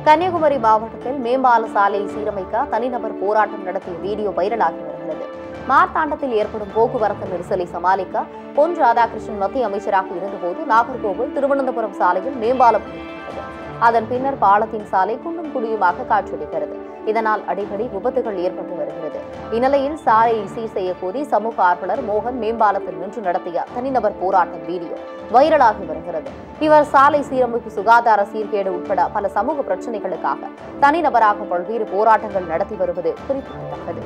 கன்னியாகுமரி மாவட்டத்தில் மேம்பால சாலையை சீரமைக்க தனிநபர் போராட்டம் நடத்திய வீடியோ வைரலாகி வருகிறது. மார்த்தாண்டத்தில் ஏற்படும் போக்குவரத்து நெரிசலை சமாளிக்க பொன் ராதாகிருஷ்ணன் மத்திய அமைச்சராக இருந்தபோது நாகர்கோவில் திருவனந்தபுரம் சாலையில் மேம்பாலம் அமைக்கப்பட்டது. அதன் பின்னர் பாலத்தின் சாலை குண்டும் குழியுமாக காட்சியளிக்கிறது. இதனால் அடிக்கடி விபத்துகள் ஏற்பட்டு வருகிறது. இந்நிலையில் சாலையை சீர் செய்ய கோரி சமூக ஆர்வலர் மோகன் மேம்பாலத்தில் நின்று நடத்திய தனிநபர் போராட்டம் வீடியோ வைரலாகி வருகிறது. இவர் சாலை சீரமைப்பு, சுகாதார சீர்கேடு உட்பட பல சமூக பிரச்சினைகளுக்காக தனிநபராக பல்வேறு போராட்டங்கள் நடத்தி வருவது குறிப்பிடத்தக்கது.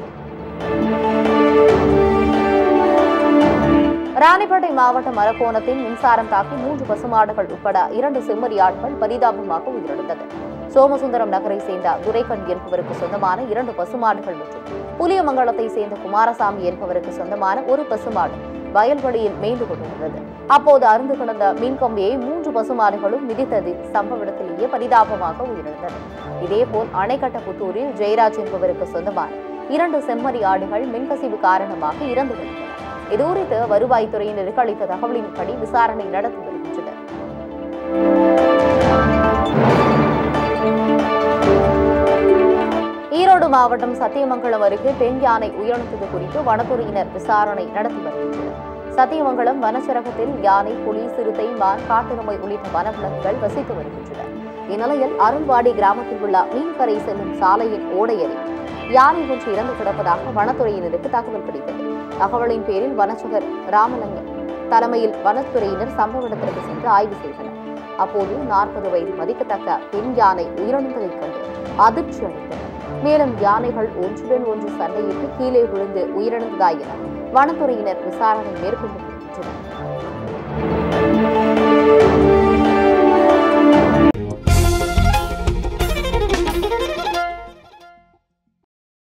ராணிப்பேட்டை மாவட்டம் அரக்கோணத்தில் மின்சாரம் தாக்கி 3 பசுமாடுகள் உட்பட 2 செம்மறியாடுகள் பரிதாபமாக உயிரிழந்தது. சோமசுந்தரம் நகரை சேர்ந்த துரைக்கண் என்பவருக்கு சொந்தமான 2 பசுமாடுகள் மற்றும் புலியமங்கலத்தை சேர்ந்த குமாரசாமி என்பவருக்கு சொந்தமான 1 பசுமாடு வயல்வெளியில் மேய்ந்து கொண்டிருந்தது. அப்போது அருந்து கிடந்த மின்கம்பியை 3 பசுமாடுகளும் மிதித்ததில் சம்பவ இடத்திலேயே பரிதாபமாக உயிரிழந்தது. இதேபோல் அணைக்கட்டபுத்தூரில் ஜெயராஜ் என்பவருக்கு சொந்தமான 2 செம்மறி ஆடுகள் மின்கசிவு காரணமாக இறந்து விட்டன. இதுகுறித்து வருவாய்த்துறையினருக்கு அளித்த தகவலின்படி விசாரணை நடத்தி வருகின்றனர். ஈரோடு மாவட்டம் சத்தியமங்கலம் அருகே பெண் யானை உயிரிழந்தது குறித்து வனத்துறையினர் விசாரணை நடத்தி வருகின்றனர். சத்தியமங்கலம் வனச்சரகத்தில் யானை, புலி, சிறுத்தை, மான், காட்டெருமை உள்ளிட்ட வனவிலங்குகள் வசித்து வருகின்றன. இந்நிலையில் அருள்வாடி கிராமத்தில் உள்ள மீன்கரை செல்லும் சாலையின் ஓடையரில் யானை ஒன்று இறந்து கிடப்பதாக வனத்துறையினருக்கு தகவல் கிடைத்தது. தகவலின் பேரில் வனச்சகர் ராமலிங்கம் தலைமையில் வனத்துறையினர் சம்பவ இடத்திற்கு சென்று ஆய்வு செய்தனர். அப்போது 40 வயது மதிக்கத்தக்க பெண் யானை உயிரிழந்ததைக் கண்டு அதிர்ச்சி அடைந்தனர். மேலும் யானைகள் ஒன்றுடன் ஒன்று சண்டையிட்டு கீழே விழுந்து உயிரிழந்ததாய் என வனத்துறையினர் விசாரணை மேற்கொண்டு வருகின்றனர்.